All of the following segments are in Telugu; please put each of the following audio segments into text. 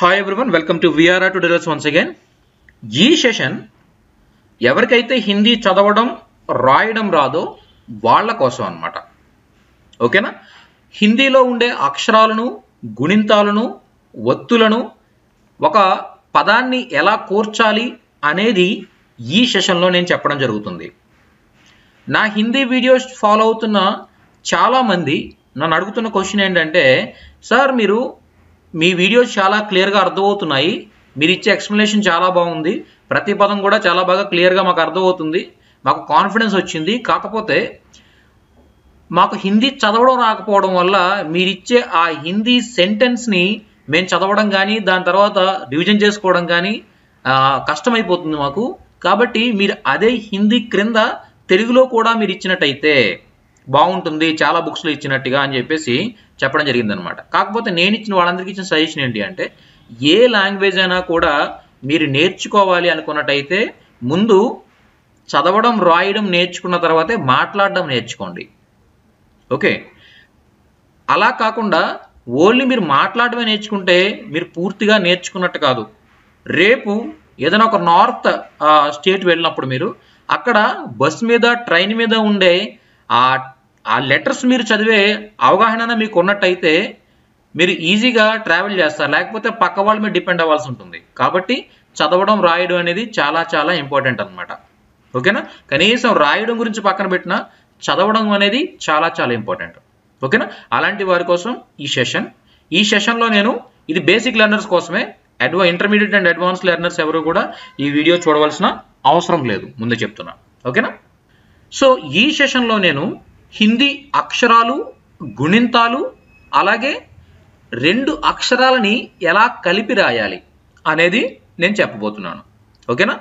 Hi everyone, welcome to VRR tutorials once again. ఈ సెషన్ ఎవరికైతే హిందీ చదవడం రాయడం రాదో వాళ్ళ కోసం అన్నమాట. ఓకేనా? హిందీలో ఉండే అక్షరాలను, గుణింతాలను, ఒత్తులను ఒక పదాన్ని ఎలా కూర్చాలి అనేది ఈ సెషన్లో నేను చెప్పడం జరుగుతుంది. నా హిందీ వీడియోస్ ఫాలో అవుతున్న చాలా మంది నన్ను అడుగుతున్న క్వశ్చన్ ఏంటంటే, సార్ మీరు మీ వీడియోస్ చాలా క్లియర్గా అర్థమవుతున్నాయి, మీరు ఇచ్చే ఎక్స్ప్లెనేషన్ చాలా బాగుంది, ప్రతి పదం కూడా చాలా బాగా క్లియర్గా మాకు అర్థమవుతుంది, మాకు కాన్ఫిడెన్స్ వచ్చింది, కాకపోతే మాకు హిందీ చదవడం రాకపోవడం వల్ల మీరిచ్చే ఆ హిందీ సెంటెన్స్ని మేము చదవడం కానీ దాని తర్వాత రివిజన్ చేసుకోవడం కానీ కష్టమైపోతుంది మాకు. కాబట్టి మీరు అదే హిందీ క్రింద తెలుగులో కూడా మీరు ఇచ్చినట్టయితే బాగుంటుంది, చాలా బుక్స్లో ఇచ్చినట్టుగా అని చెప్పేసి చెప్పడం జరిగిందనమాట. కాకపోతే నేను ఇచ్చిన వాళ్ళందరికీ ఇచ్చిన సజెషన్ ఏంటి అంటే, ఏ లాంగ్వేజ్ అయినా కూడా మీరు నేర్చుకోవాలి అనుకున్నట్టయితే ముందు చదవడం రాయడం నేర్చుకున్న తర్వాతే మాట్లాడడం నేర్చుకోండి. ఓకే, అలా కాకుండా ఓన్లీ మీరు మాట్లాడమే నేర్చుకుంటే మీరు పూర్తిగా నేర్చుకున్నట్టు కాదు. రేపు ఏదైనా ఒక నార్త్ స్టేట్ వెళ్ళినప్పుడు మీరు అక్కడ బస్ మీద ట్రైన్ మీద ఉండే ఆ లెటర్స్ మీరు చదివే అవగాహన మీకు ఉన్నట్టయితే మీరు ఈజీగా ట్రావెల్ చేస్తారు, లేకపోతే పక్క వాళ్ళ మీద డిపెండ్ అవ్వాల్సి ఉంటుంది. కాబట్టి చదవడం రాయడం అనేది చాలా చాలా ఇంపార్టెంట్ అనమాట. ఓకేనా? కనీసం రాయడం గురించి పక్కన పెట్టినా చదవడం అనేది చాలా చాలా ఇంపార్టెంట్. ఓకేనా? అలాంటి వారి కోసం ఈ సెషన్లో నేను ఇది బేసిక్ లెర్నర్స్ కోసమే, ఇంటర్మీడియట్ అండ్ అడ్వాన్స్ లెర్నర్స్ ఎవరు కూడా ఈ వీడియో చూడవలసిన అవసరం లేదు, ముందే చెప్తున్నా. ఓకేనా? సో ఈ సెషన్లో నేను హిందీ అక్షరాలు, గుణింతాలు, అలాగే రెండు అక్షరాలని ఎలా కలిపి రాయాలి అనేది నేను చెప్పబోతున్నాను. ఓకేనా?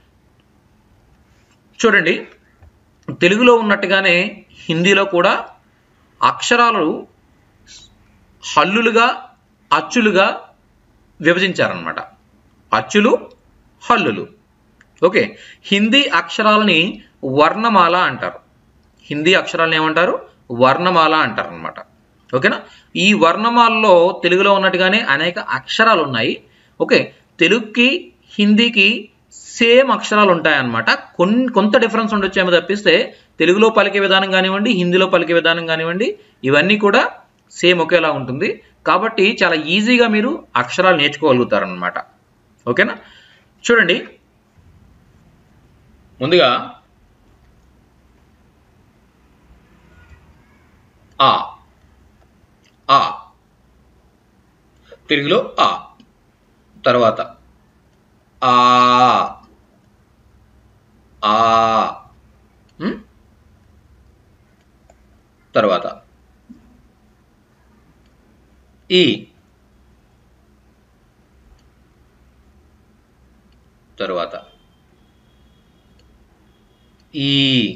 చూడండి, తెలుగులో ఉన్నట్టుగానే హిందీలో కూడా అక్షరాలు హల్లులుగా, అచ్చులుగా విభజించారనమాట. అచ్చులు, హల్లులు. ఓకే, హిందీ అక్షరాలని వర్ణమాల అంటారు. హిందీ అక్షరాలను ఏమంటారు? వర్ణమాల అంటారు అనమాట. ఓకేనా? ఈ వర్ణమాలలో తెలుగులో ఉన్నట్టుగానే అనేక అక్షరాలు ఉన్నాయి. ఓకే, తెలుగుకి హిందీకి సేమ్ అక్షరాలు ఉంటాయన్నమాట. కొంత డిఫరెన్స్ ఉండొచ్చేమో తప్పిస్తే తెలుగులో పలికే విధానం కానివ్వండి, హిందీలో పలికే విధానం కానివ్వండి, ఇవన్నీ కూడా సేమ్ ఒకేలా ఉంటుంది. కాబట్టి చాలా ఈజీగా మీరు అక్షరాలు నేర్చుకోగలుగుతారనమాట. ఓకేనా? చూడండి, ముందుగా ఆ ఆ తెలుగులో ఆ, తర్వాత ఆ ఆ, తర్వాత ఈ, తర్వాత ఈ,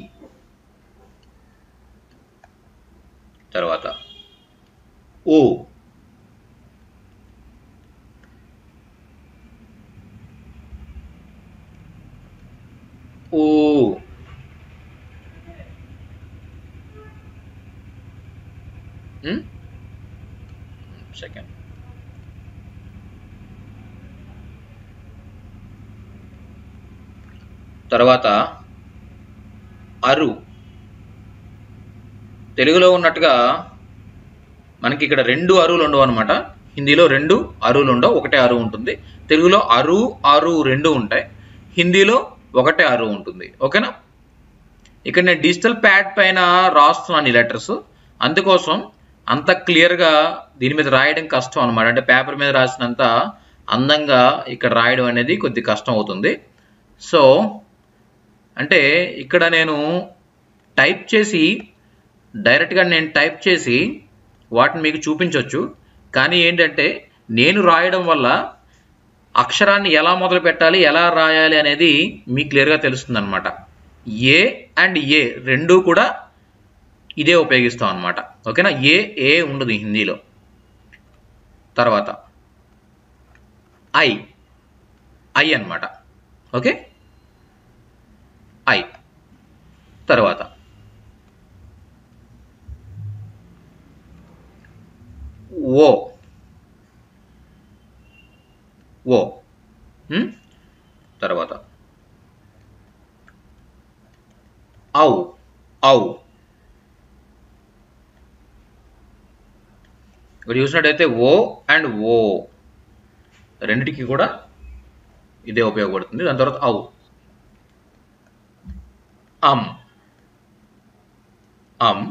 తర్వాత ఓ, ఓ, సెకండ్, తర్వాత అరు. తెలుగులో ఉన్నట్టుగా మనకి ఇక్కడ రెండు అరువులు ఉండవు అనమాట. హిందీలో రెండు అరువులు ఉండవు, ఒకటే అరువు ఉంటుంది. తెలుగులో అరు అరు రెండు ఉంటాయి, హిందీలో ఒకటే అరువు ఉంటుంది. ఓకేనా? ఇక్కడ నేను డిజిటల్ ప్యాడ్ పైన రాస్తున్నాను ఈ లెటర్స్, అందుకోసం అంత క్లియర్గా దీని మీద రాయడం కష్టం అనమాట. అంటే పేపర్ మీద రాసినంత అందంగా ఇక్కడ రాయడం అనేది కొద్ది కష్టం అవుతుంది. సో అంటే ఇక్కడ నేను డైరెక్ట్గా టైప్ చేసి వాటిని మీకు చూపించవచ్చు. కానీ ఏంటంటే నేను రాయడం వల్ల అక్షరాన్ని ఎలా మొదలు పెట్టాలి, ఎలా రాయాలి అనేది మీకు క్లియర్గా తెలుస్తుంది అనమాట. ఏ అండ్ ఏ రెండు కూడా ఇదే ఉపయోగిస్తాం అనమాట. ఓకేనా? ఏ ఉండదు హిందీలో. తర్వాత ఐ అన్నమాట. Okay, I. తర్వాత ఓ, ఓ. తర్వాత ఔ. ఔ. ఇక్కడ చూసినట్టయితే ఓ అండ్ ఓ రెండిటికి కూడా ఇదే ఉపయోగపడుతుంది. దాని తర్వాత ఔ. అమ్. అమ్.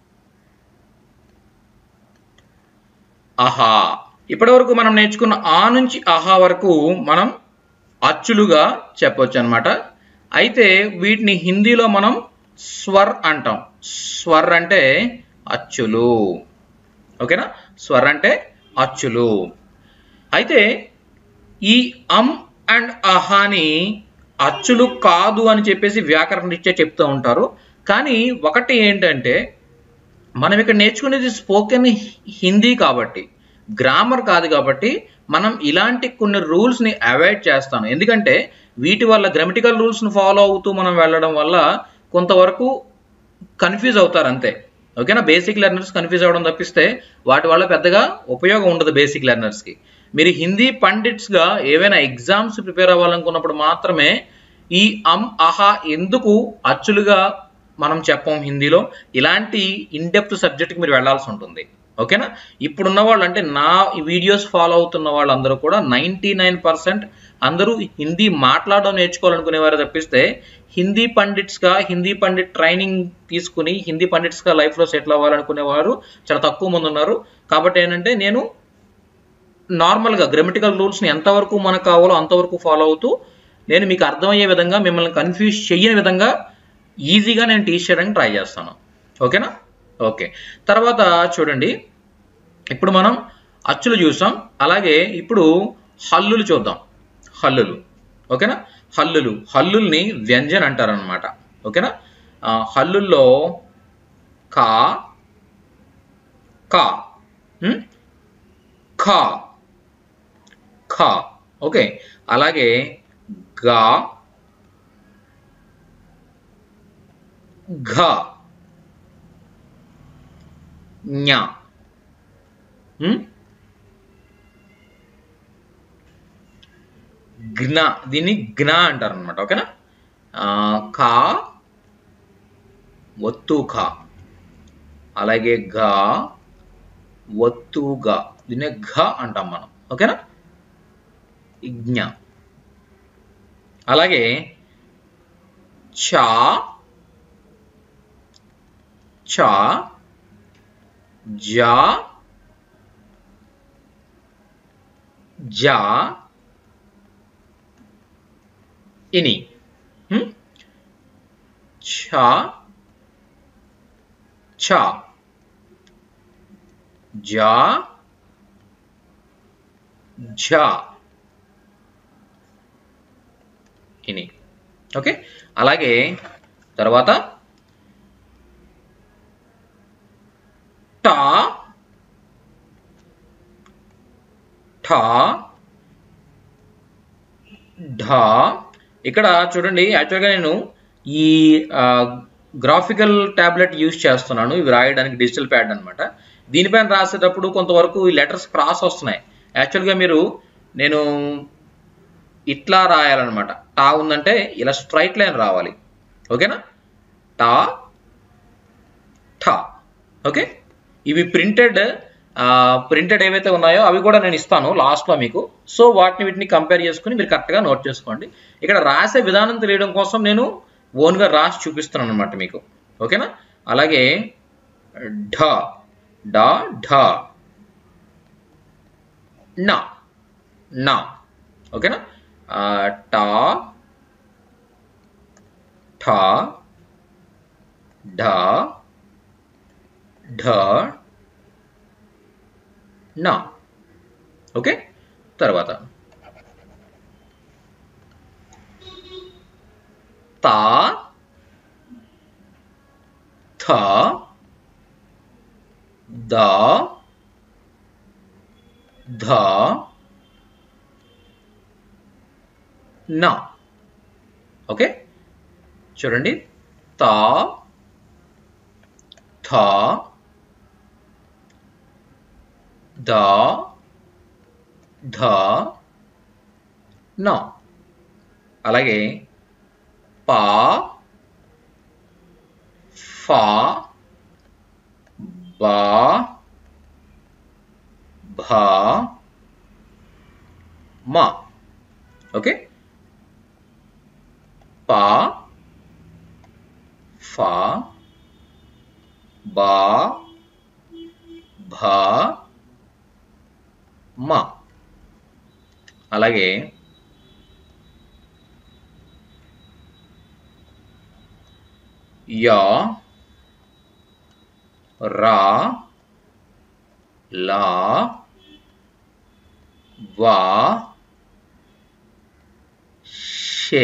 అహా. ఇప్పటి వరకు మనం నేర్చుకున్న ఆ నుంచి అహా వరకు మనం అచ్చులుగా చెప్పొచ్చు అనమాట. అయితే వీటిని హిందీలో మనం స్వర్ అంటాం. స్వర్ అంటే అచ్చులు. ఓకేనా? స్వర్ అంటే అచ్చులు. అయితే ఈ అమ్ అండ్ అహాని అచ్చులు కాదు అని చెప్పేసి వ్యాకరణ రీత్యా చెప్తూ ఉంటారు. కానీ ఒకటి ఏంటంటే మనం ఇక్కడ నేర్చుకునేది స్పోకెన్ హిందీ కాబట్టి, గ్రామర్ కాదు కాబట్టి మనం ఇలాంటి కొన్ని రూల్స్ని అవాయిడ్ చేస్తాను. ఎందుకంటే వీటి వల్ల గ్రామటికల్ రూల్స్ని ఫాలో అవుతూ మనం వెళ్ళడం వల్ల కొంతవరకు కన్ఫ్యూజ్ అవుతారు అంతే. ఓకేనా? బేసిక్ లెర్నర్స్ కన్ఫ్యూజ్ అవ్వడం తప్పిస్తే వాటి వల్ల పెద్దగా ఉపయోగం ఉండదు బేసిక్ లెర్నర్స్కి. మీరు హిందీ పండిట్స్గా ఏవైనా ఎగ్జామ్స్ ప్రిపేర్ అవ్వాలనుకున్నప్పుడు మాత్రమే ఈ అమ్ అహా ఎందుకు అచ్చులుగా మనం చెప్పం హిందీలో, ఇలాంటి ఇన్డెప్త్ సబ్జెక్ట్కి మీరు వెళ్లాల్సి ఉంటుంది. ఓకేనా? ఇప్పుడున్న వాళ్ళు అంటే నా వీడియోస్ ఫాలో అవుతున్న వాళ్ళందరూ కూడా 99% అందరూ హిందీ మాట్లాడడం నేర్చుకోవాలనుకునేవారు తప్పిస్తే హిందీ పండిట్స్గా, హిందీ పండిట్ ట్రైనింగ్ తీసుకుని హిందీ పండిట్స్గా లైఫ్లో సెటిల్ అవ్వాలనుకునేవారు చాలా తక్కువ మంది ఉన్నారు. కాబట్టి ఏంటంటే నేను నార్మల్గా గ్రామటికల్ రూల్స్ని ఎంతవరకు మనకు కావాలో అంతవరకు ఫాలో అవుతూ నేను మీకు అర్థమయ్యే విధంగా, మిమ్మల్ని కన్ఫ్యూజ్ చేయని విధంగా ఈజీగా నేను టీచ్ చేయడానికి ట్రై చేస్తాను. ఓకేనా? ఓకే. తర్వాత చూడండి, ఇప్పుడు మనం అచ్చులు చూసాం. అలాగే ఇప్పుడు హల్లులు చూద్దాం. హల్లులు. ఓకేనా? హల్లులు. హల్లుల్ని వ్యంజన్ అంటారనమాట. ఓకేనా? హల్లుల్లో కా, కా, ఖా, ఖా. ఓకే. అలాగే గా, ఘ, ఞ. జ్ఞ. దీన్ని జ్ఞ అంటారు అనమాట. ఓకేనా? ఖా, ఒత్తు ఖా. అలాగే ఘ, ఒత్తు ఘ. దీన్నే ఘ అంటాం మనం. ఓకేనా? జ్ఞ. అలాగే చా, చా, జా, జా, ఇని. ఛా, ఛా, జా, ఝా, ఇని. ఓకే. అలాగే తర్వాత టా, ఠా, ఢా. ఇక్కడ చూడండి, యాక్చువల్గా నేను ఈ గ్రాఫికల్ టాబ్లెట్ యూజ్ చేస్తున్నాను ఇవి రాయడానికి, డిజిటల్ ప్యాడ్ అనమాట. దీనిపైన రాసేటప్పుడు కొంతవరకు ఈ లెటర్స్ క్రాస్ వస్తున్నాయి. యాక్చువల్గా నేను ఇట్లా రాయాలన్నమాట. టా ఉందంటే ఇలా స్ట్రైట్ లైన్ రావాలి. ఓకేనా? టా, ఠా. ఓకే. ఇవి ప్రింటెడ్ ఏవైతే ఉన్నాయో అవి కూడా నేను ఇస్తాను లాస్ట్లో మీకు. సో వీటిని కంపేర్ చేసుకుని మీరు కరెక్ట్గా నోట్ చేసుకోండి. ఇక్కడ రాసే విధానం తెలియడం కోసం నేను ఓన్గా రాసి చూపిస్తున్నాను అనమాట మీకు. ఓకేనా? అలాగే ఢ, డా, ఢ, నా, నా. ఓకేనా? టా, ఠా, ఢా, ఢ, నా. ఓకే. తర్వాత తా, థా, దా, ధా, నా. ఓకే. చూడండి, తా, థా, దా, ధా, నా. అలాగే పా ఫా బా భా మా. ఓకే, పా ఫా బా భా మా. అలాగే యా రా లా వా షే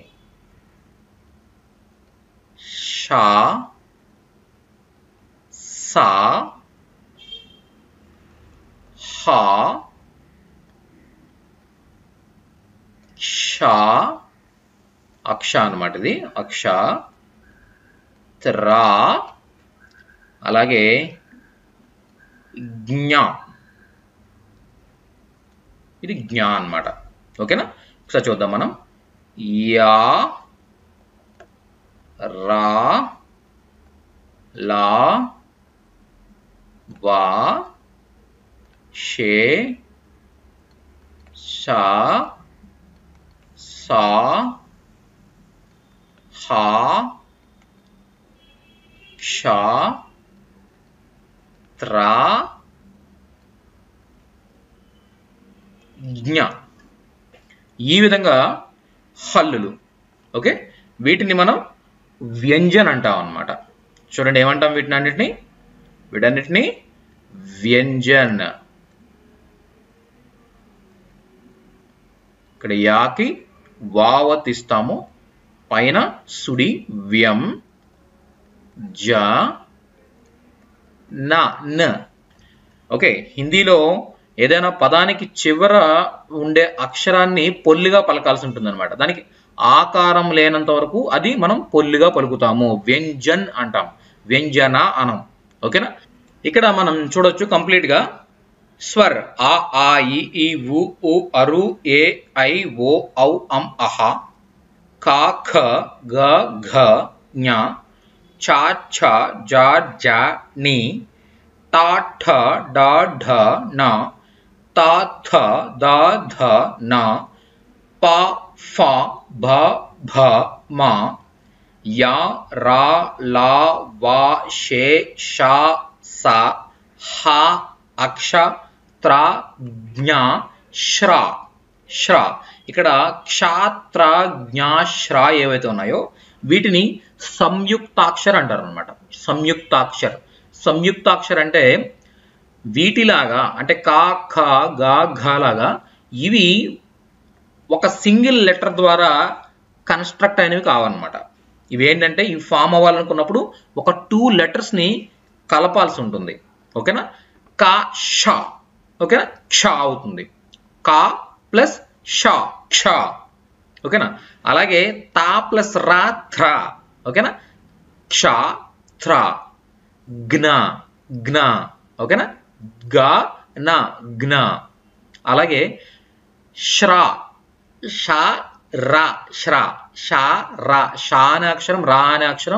షా సా హా షా. అక్ష అన్నమాట ఇది, అక్ష. త్రా. అలాగే జ్ఞ, ఇది జ్ఞ అన్నమాట. ఓకేనా, ఒకసారి చూద్దాం మనం. యా రా లా వా షే షా సా హా షా త్రా జ్ఞ. ఈ విధంగా హల్లులు. ఓకే, వీటిని మనం వ్యంజన్ అంటాం అన్నమాట. చూడండి ఏమంటాం వీటన్నిటిని వ్యంజన్. ఇక్కడ యాకి వావతిస్తాము, పైన సుడి వ్యం జ న. ఓకే, హిందీలో ఏదైనా పదానికి చివర ఉండే అక్షరాన్ని పొల్లిగా పలకాల్సి ఉంటుంది అనమాట. దానికి ఆకారం లేనంత వరకు అది మనం పొల్లిగా పలుకుతాము, వ్యంజన్ అంటాం, వ్యంజన అనం. ఓకేనా, ఇక్కడ మనం చూడొచ్చు కంప్లీట్ గా స్వర్ ఆ ఆ ఈ ఉ ఉ అరు ఏ ఐ ఓ ఔ అం అహ, కా ఖ గ ఘ ఞ, చా ఛ జా జా ని, టా ఠ డా ఢ న, తా థ దా ధ న, పా ఫా భ భ మ, యా రా లా వా షే షా సా హా అక్ష త్రా జ్ఞ శ్రా. శ్రా. ఇక్కడ క్షాత్ర జ్ఞాశ్ర ఏవైతే ఉన్నాయో వీటిని సంయుక్తాక్షర్ అంటారు అనమాట. సంయుక్తాక్షర్. సంయుక్తాక్షర్ అంటే వీటిలాగా, అంటే కా ఖ గా ఘ లాగా ఇవి ఒక సింగిల్ లెటర్ ద్వారా కన్స్ట్రక్ట్ అయినవి కావన్నమాట. ఇవి ఏంటంటే ఇవి ఫామ్ అవ్వాలనుకున్నప్పుడు ఒక 2 లెటర్స్ ని కలపాల్సి ఉంటుంది. ఓకేనా, కా ష. ఓకేనా, క్ష అవుతుంది. కా ప్లస్ ష క్ష. ఓకేనా, అలాగే తా ప్లస్ రా థ్ర. ఓకేనా, క్ష థ్ర. జ్ఞ జ్ఞ. ఓకేనా, గ న జ్ఞ. అలాగే శ్రా షా రా శ్రా. షా రా, షా అనే అక్షరం రా అనే అక్షరం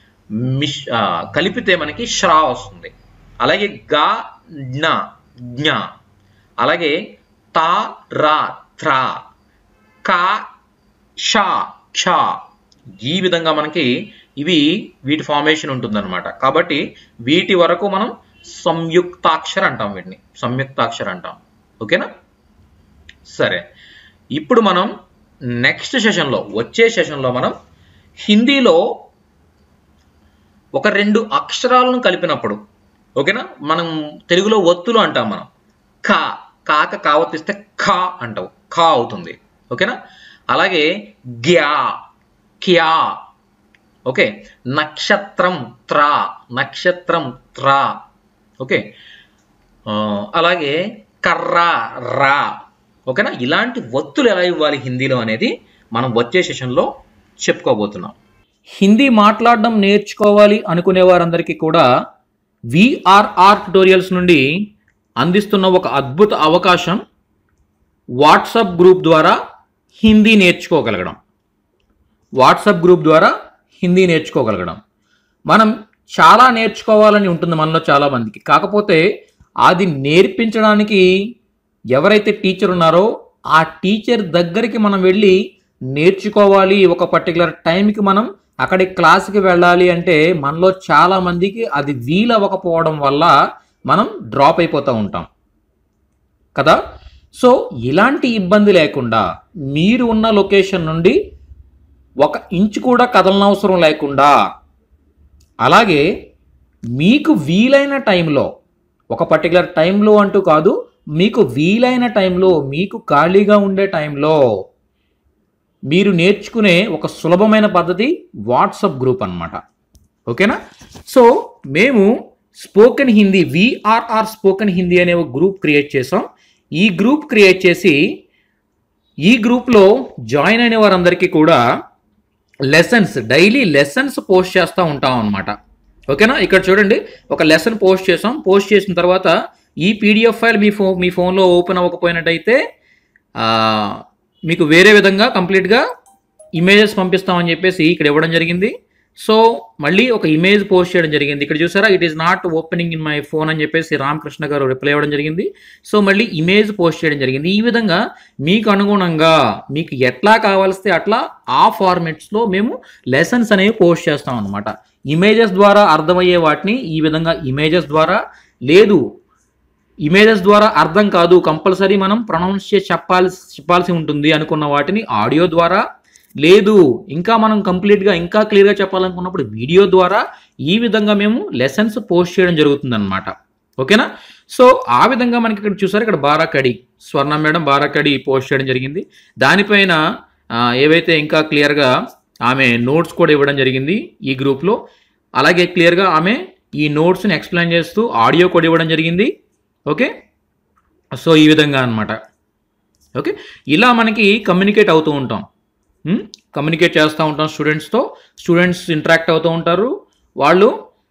కలిపితే మనకి శ్రా వస్తుంది. అలాగే గ జ్ఞ జ్ఞ. అలాగే తా రా థ్ర. కా షా క్ష. ఈ విధంగా మనకి వీటి ఫార్మేషన్ ఉంటుందన్నమాట. కాబట్టి వీటి వరకు మనం సంయుక్తాక్షర అంటాం, వీటిని సంయుక్తాక్షర అంటాం. ఓకేనా, సరే. ఇప్పుడు మనం నెక్స్ట్ సెషన్లో, వచ్చే సెషన్లో మనం హిందీలో ఒక 2 అక్షరాలను కలిపినప్పుడు, ఓకేనా, మనం తెలుగులో ఒత్తులు అంటాం మనం. ఖ, కాక కావతిస్తే ఖ అంటావు, ఖ అవుతుంది. ఓకేనా, అలాగే గ్యా క్యా. ఓకే, నక్షత్రం త్రా, నక్షత్రం త్రా. ఓకే, అలాగే కర్ర రా. ఓకేనా, ఇలాంటి ఒత్తులు ఎలా ఇవ్వాలి హిందీలో అనేది మనం వచ్చే సెషన్లో చెప్పుకోబోతున్నాం. హిందీ మాట్లాడడం నేర్చుకోవాలి అనుకునే వారందరికీ కూడా VRR ట్యుటోరియల్స్ నుండి అందిస్తున్న ఒక అద్భుత అవకాశం వాట్సాప్ గ్రూప్ ద్వారా హిందీ నేర్చుకోగలగడం, వాట్సాప్ గ్రూప్ ద్వారా హిందీ నేర్చుకోగలగడం. మనం చాలా నేర్చుకోవాలని ఉంటుంది మనలో చాలామందికి. కాకపోతే అది నేర్పించడానికి ఎవరైతే టీచర్ ఉన్నారో ఆ టీచర్ దగ్గరికి మనం వెళ్ళి నేర్చుకోవాలి. ఒక పర్టికులర్ టైంకి మనం అక్కడి క్లాస్కి వెళ్ళాలి అంటే మనలో చాలామందికి అది వీలవ్వకపోవడం వల్ల మనం డ్రాప్ అయిపోతూ ఉంటాం కదా. సో ఇలాంటి ఇబ్బంది లేకుండా మీరు ఉన్న లొకేషన్ నుండి 1 ఇంచు కూడా కదలనవసరం లేకుండా, అలాగే మీకు వీలైన టైంలో, ఒక పర్టికులర్ టైంలో అంటూ కాదు, మీకు వీలైన టైంలో, మీకు ఖాళీగా ఉండే టైంలో మీరు నేర్చుకునే ఒక సులభమైన పద్ధతి వాట్సాప్ గ్రూప్ అన్నమాట. ఓకేనా. సో మేము spoken Hindi, VRR spoken Hindi అనే ఒక గ్రూప్ క్రియేట్ చేసాం. ఈ గ్రూప్ క్రియేట్ చేసి ఈ గ్రూప్లో జాయిన్ అయిన వారందరికీ కూడా డైలీ లెసన్స్ పోస్ట్ చేస్తూ ఉంటాం అన్నమాట. ఓకేనా. ఇక్కడ చూడండి, ఒక లెసన్ పోస్ట్ చేసాం. పోస్ట్ చేసిన తర్వాత ఈ పీడిఎఫ్ ఫైల్ మీ ఫోన్లో ఓపెన్ అవ్వకపోయినట్టయితే మీకు వేరే విధంగా కంప్లీట్గా ఇమేజెస్ పంపిస్తామని చెప్పేసి ఇక్కడ ఇవ్వడం జరిగింది. సో మళ్ళీ ఒక ఇమేజ్ పోస్ట్ చేయడం జరిగింది. ఇక్కడ చూసారా, it is not opening in my phone అని చెప్పేసి రామకృష్ణ గారు రిప్లై ఇవ్వడం జరిగింది. సో మళ్ళీ ఇమేజ్ పోస్ట్ చేయడం జరిగింది. ఈ విధంగా మీకు అనుగుణంగా మీకు ఎట్లా కావాల్స్తే అట్లా ఆ ఫార్మాట్స్లో మేము లెసన్స్ అనేవి పోస్ట్ చేస్తాం అనమాట. ఇమేజెస్ ద్వారా అర్థమయ్యే వాటిని ఈ విధంగా ఇమేజెస్ ద్వారా, లేదు ఇమేజెస్ ద్వారా అర్థం కాదు, కంపల్సరీ మనం ప్రొనౌన్స్ చేసి చెప్పాల్సి ఉంటుంది అనుకున్న వాటిని ఆడియో ద్వారా, లేదు ఇంకా మనం కంప్లీట్గా ఇంకా క్లియర్గా చెప్పాలనుకున్నప్పుడు వీడియో ద్వారా, ఈ విధంగా మేము లెసన్స్ పోస్ట్ చేయడం జరుగుతుంది అనమాట. ఓకేనా. సో ఆ విధంగా మనకి ఇక్కడ చూసారు, ఇక్కడ బారాకడి స్వర్ణ మేడం బారాకడి పోస్ట్ చేయడం జరిగింది. దానిపైన ఏవైతే ఇంకా క్లియర్గా ఆమె నోట్స్ కూడా ఇవ్వడం జరిగింది ఈ గ్రూప్లో. అలాగే క్లియర్గా ఆమె ఈ నోట్స్ని ఎక్స్ప్లెయిన్ చేస్తూ ఆడియో కూడా ఇవ్వడం జరిగింది. ఓకే. సో ఈ విధంగా అనమాట. ఓకే. ఇలా మనకి కమ్యూనికేట్ అవుతూ ఉంటాం, కమ్యూనికేట్ చేస్తూ ఉంటాం స్టూడెంట్స్తో. స్టూడెంట్స్ ఇంటరాక్ట్ అవుతూ ఉంటారు, వాళ్ళు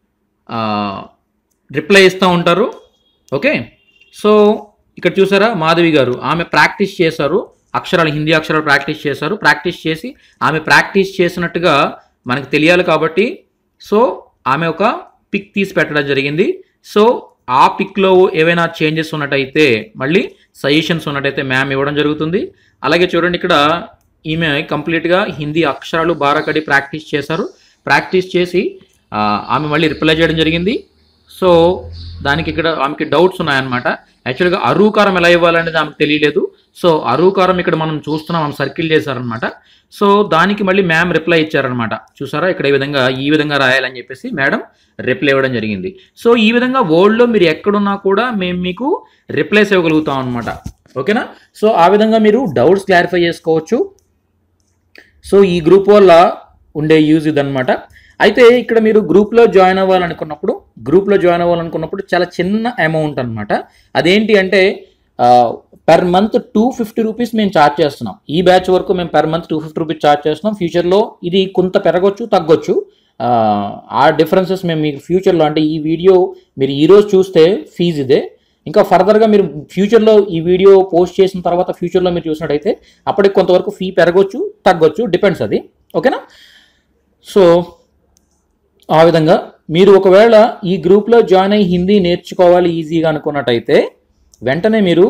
రిప్లై ఇస్తూ ఉంటారు. ఓకే. సో ఇక్కడ చూసారా, మాధవి గారు ఆమె ప్రాక్టీస్ చేశారు, అక్షరాలు హిందీ అక్షరాలు ప్రాక్టీస్ చేశారు. ప్రాక్టీస్ చేసి ఆమె ప్రాక్టీస్ చేసినట్టుగా మనకు తెలియాలి కాబట్టి సో ఆమె ఒక పిక్ తీసి పెట్టడం జరిగింది. సో ఆ పిక్లో ఏవైనా చేంజెస్ ఉన్నట్టయితే, మళ్ళీ సజెషన్స్ ఉన్నట్టయితే మ్యామ్ ఇవ్వడం జరుగుతుంది. అలాగే చూడండి, ఇక్కడ ఈమె కంప్లీట్గా హిందీ అక్షరాలు బారాకడి ప్రాక్టీస్ చేశారు. ప్రాక్టీస్ చేసి ఆమె మళ్ళీ రిప్లై చేయడం జరిగింది. సో దానికి ఇక్కడ ఆమెకి డౌట్స్ ఉన్నాయన్నమాట. యాక్చువల్గా అరూకారం ఎలా ఇవ్వాలనేది ఆమెకు తెలియలేదు. సో అరూకారం ఇక్కడ మనం చూస్తున్నాం, ఆమె సర్కిల్ చేశారనమాట. సో దానికి మళ్ళీ మ్యామ్ రిప్లై ఇచ్చారనమాట. చూసారా, ఇక్కడ ఈ విధంగా రాయాలని చెప్పేసి మేడం రిప్లై ఇవ్వడం జరిగింది. సో ఈ విధంగా వరల్డ్లో మీరు ఎక్కడున్నా కూడా మేము మీకు రిప్లైస్ ఇవ్వగలుగుతాం అనమాట. ఓకేనా. సో ఆ విధంగా మీరు డౌట్స్ క్లారిఫై చేసుకోవచ్చు. సో ఈ గ్రూప్ వల్ల ఉండే యూజ్ ఇదనమాట. అయితే ఇక్కడ మీరు గ్రూప్లో జాయిన్ అవ్వాలనుకున్నప్పుడు చాలా చిన్న అమౌంట్ అనమాట. అదేంటి అంటే పర్ మంత్ 250 రూపీస్ మేము ఛార్జ్ చేస్తున్నాం. ఈ బ్యాచ్ వరకు మేము పర్ మంత్ 250 రూపీస్ ఛార్జ్ చేస్తున్నాం. ఫ్యూచర్లో ఇది కొంత పెరగొచ్చు, తగ్గొచ్చు. ఆ డిఫరెన్సెస్ మేము మీకు ఫ్యూచర్లో, అంటే ఈ వీడియో మీరు ఈరోజు చూస్తే ఫీజు ఇదే, ఇంకా ఫర్దర్గా మీరు ఫ్యూచర్లో ఈ వీడియో పోస్ట్ చేసిన తర్వాత ఫ్యూచర్లో మీరు చూసినట్టయితే అప్పటికి కొంతవరకు ఫీ పెరగొచ్చు, తగ్గొచ్చు, డిపెండ్స్ అది. ఓకేనా. సో ఆ విధంగా మీరు ఒకవేళ ఈ గ్రూప్లో జాయిన్ అయ్యి హిందీ నేర్చుకోవాలి ఈజీగా అనుకున్నట్టయితే వెంటనే మీరు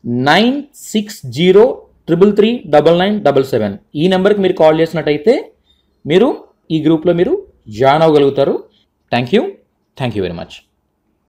9603339977 ఈ నెంబర్కి మీరు కాల్ చేసినట్టయితే మీరు ఈ గ్రూప్లో మీరు జాయిన్ అవ్వగలుగుతారు. Thank you very much.